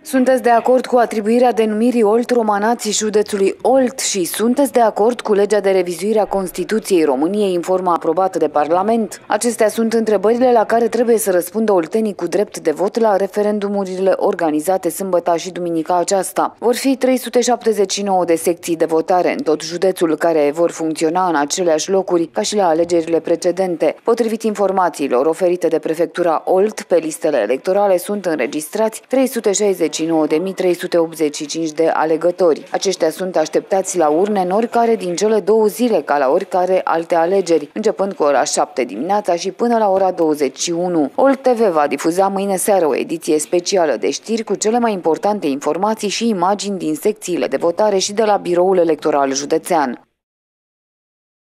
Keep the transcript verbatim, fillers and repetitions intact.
Sunteți de acord cu atribuirea denumirii Olt Romanați județului Olt și sunteți de acord cu legea de revizuire a Constituției României în forma aprobată de Parlament? Acestea sunt întrebările la care trebuie să răspundă oltenii cu drept de vot la referendumurile organizate sâmbăta și duminica aceasta. Vor fi trei sute șaptezeci și nouă de secții de votare în tot județul, care vor funcționa în aceleași locuri ca și la alegerile precedente. Potrivit informațiilor oferite de prefectura Olt, pe listele electorale sunt înregistrați trei sute șaizeci și nouă de mii trei sute optzeci și cinci de alegători. Aceștia sunt așteptați la urne în oricare din cele două zile, ca la oricare alte alegeri, începând cu ora șapte dimineața și până la ora douăzeci și unu. Olt T V va difuza mâine seară o ediție specială de știri cu cele mai importante informații și imagini din secțiile de votare și de la biroul electoral județean.